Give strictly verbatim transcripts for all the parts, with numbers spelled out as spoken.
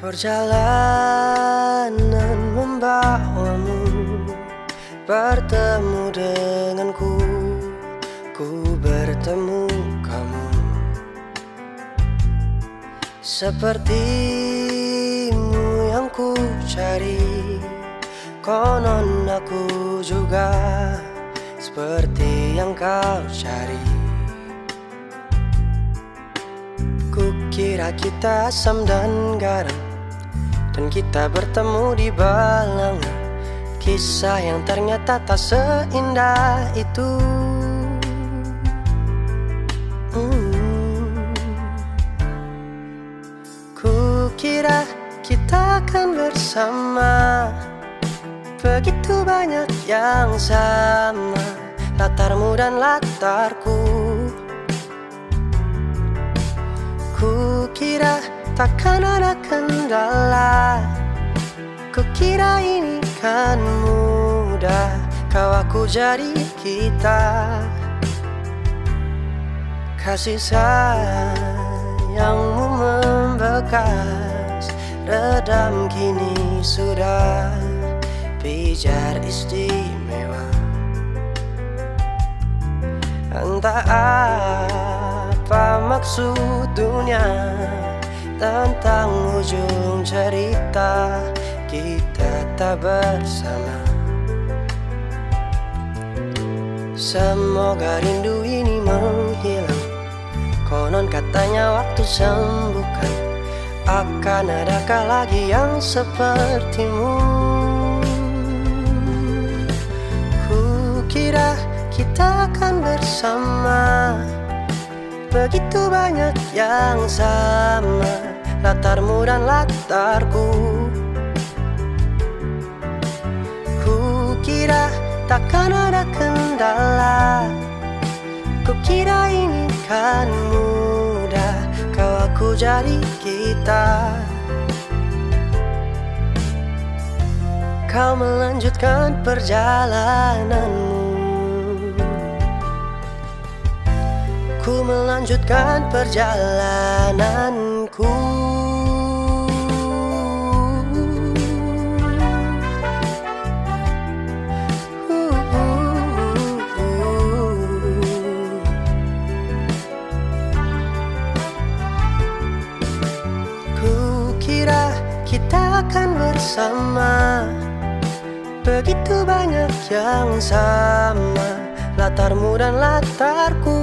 Perjalanan membawamu bertemu denganku, ku bertemu kamu. Sepertimu yang ku cari, konon aku juga seperti yang kau cari. Kukira kita asam dan garam, dan kita bertemu di bilangan kisah yang ternyata tak seindah itu. hmm. Kukira kita akan bersama, begitu banyak yang sama, latarmu dan latarku. Kukira takkan ada kendala, kukira ini kan mudah, kau aku jadi kita. Kasih sayangmu membekas, redam kini sudah pijar istimewa. Entah apa maksud dunia tentang ujung cerita kita tak bersama. Semoga rindu ini menghilang, konon katanya waktu sembuhkan. Akan adakah lagi yang sepertimu? Kukira kita akan bersama, begitu banyak yang sama, latarmu dan latarku. Kukira takkan ada kendala, kukira ini kan mudah, kau aku jadi kita. Kau melanjutkan perjalananmu, ku melanjutkan perjalananku. Kukira kita akan bersama, begitu banyak yang sama, latarmu dan latarku.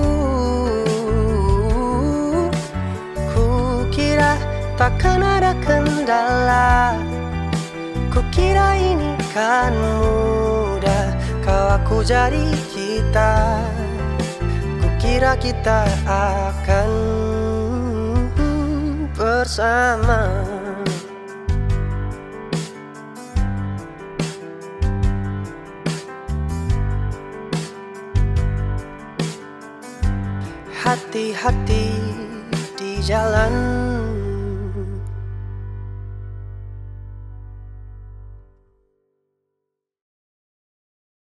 Kukira takkan ada kendala, kukira ini kan mudah, kau aku jadi kita. Kukira kita akan bersama. Hati-hati di jalan,